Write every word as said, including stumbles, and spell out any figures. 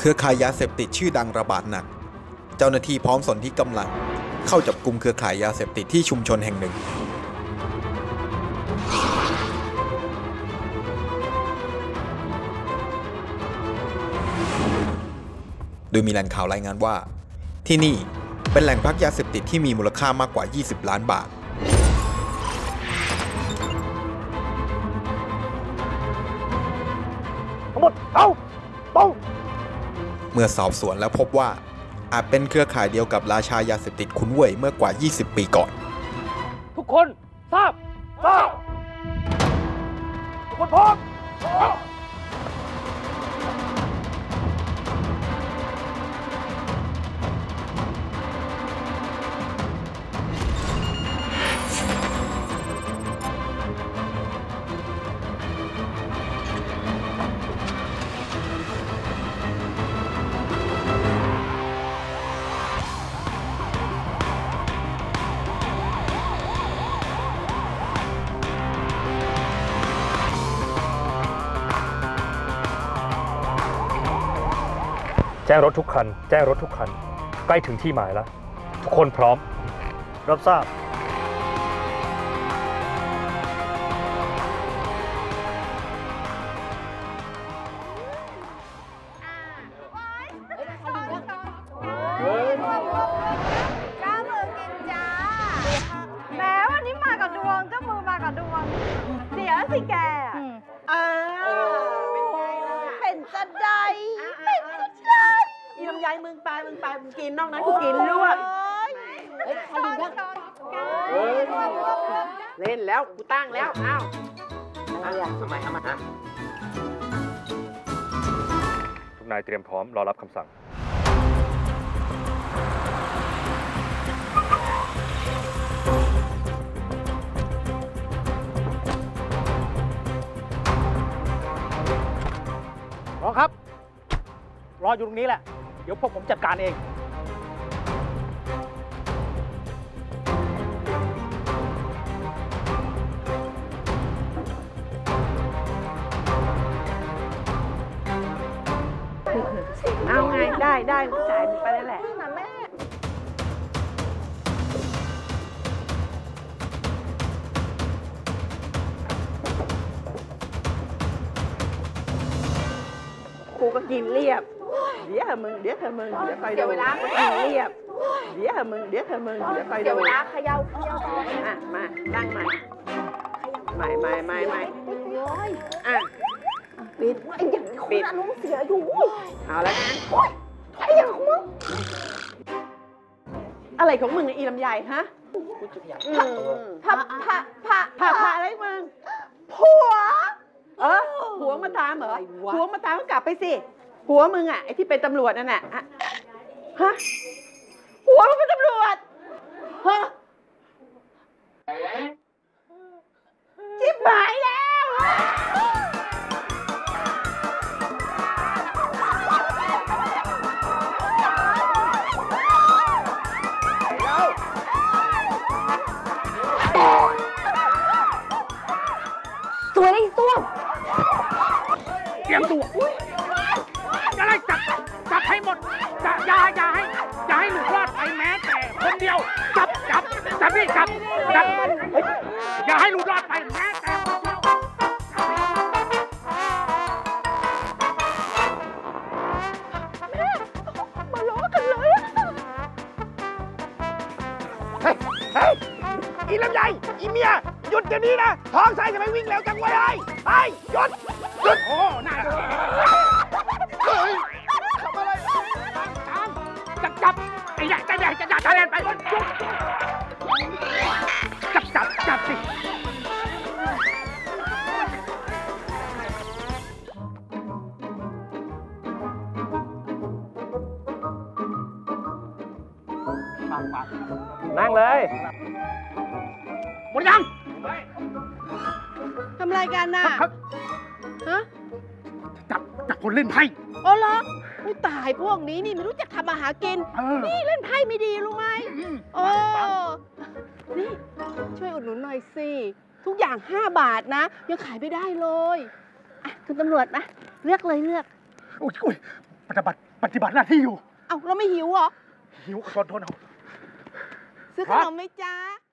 รือข่ายยาเสพติดชื่อดังระบาดหนักเจ้าหน้าที่พร้อมสนธิกำลังเข้าจับกุมเครือข่ายยาเสพติดที่ชุมชนแห่งหนึ่งโดยมีแหล่งข่าวรายงานว่าที่นี่เป็นแหล่งพักยาเสพติดที่มีมูลค่ามากกว่ายี่สิบล้านบาททั้งหมดเอาเป้าเมื่อสอบสวนแล้วพบว่าอาจเป็นเครือข่ายเดียวกับราชายาเสพติดขุนเว่ยเมื่อกว่ายี่สิบปีก่อนทุกคนทราบทราบทุกคนพร้อมแจ้งรถทุกคันแจ้งรถทุกคันใกล้ถึงที่หมายแล้วทุกคนพร้อมรับทราบจ้ามือกินจ้าแม้วันนี้มากับดวงเจ้ามือมากับดวงเสียสิแกเออเป็นจะได้เป็นจะได้อีลำไยมึงไปมึงไปมึงกินนอกนั้นกูกินลวกเฮ้ยคารินเล่นแล้วกูตั้งแล้วอ้าวทำไมทำไมฮะทุกนายเตรียมพร้อมรอรับคำสั่งรอครับรออยู่ตรงนี้แหละเดี๋ยวพวกผมจัดการเองเอาไงได้ได้จ่ายมึงไปแล้วแหละนะแม่กูก็กินเรียบเดี๋ยวมึงเดี๋ยวเธอมึงเดี๋ยวไปดูเดี๋ยวเวลากินเรียบเดี๋ยวมึงเดี๋ยวเธอมึงเดี๋ยวไปดูเดี๋ยวเวลาเขย่าเขย่าอ่ะมานั่งใหม่ใหม่ใหม่ใหม่ใหม่อ่ะปิดไอ้อย่างปิดอารมณ์เสียอยู่เอาแล้วนะไอ้อย่างของมึงอะไรของมึงอีลำไยฮะพระพระพระพระพระอะไรมึงผัวเออผัวมาตามเหรอผัวมาตามก็กลับไปสิผัวมึงอ่ะไอ้ที่เป็นตำรวจนั่นน่ะฮะผัวมึงเป็นตำรวจฮะจิ๊บหายแล้วตัวไอ้ตัวเตรียมตัวอะไรจับจับให้หมดจะอย่าอย่าให้อย่าให้หลุดรอดไปแม้แต่คนเดียวจับจับจับนี่จับจับอย่าให้หลุดรอดไปแม้แต่คนเดียวแม่มาล้อกันเลยเฮ้ยเฮ้ยอีลำไยอีเมียหยุดเดี๋ยวนี้นะท้องใส่จะไม่วิ่งเร็วจังไว้ไอ้ไอ้หยุดหยุดโอ้น่าเฮ้ยทำอะไรจับจับไอ้ใหญ่จะใหญ่จะจับจะเล่นไปจับจับจับสินั่งเลยหมดยังทำรายการน่ะฮะจับจับคนเล่นไพ่อ๋อเหรออุ้ยตายพวกนี้นี่ไม่รู้จักทำอาหารกินนี่เล่นไพ่ไม่ดีรู้ไหมโอ้นี่ช่วยอุดหนุนหน่อยสิทุกอย่างห้าบาทนะยังขายไม่ได้เลยอ่ะคุณตำรวจนะเลือกเลยเลือกอุ้ยอุ้ยปฏิบัติปปฏิบัติหน้าที่อยู่เอ้าเราไม่หิวเหรอหิวขอโทษเอาซื้อขนมไหมจ๊ะ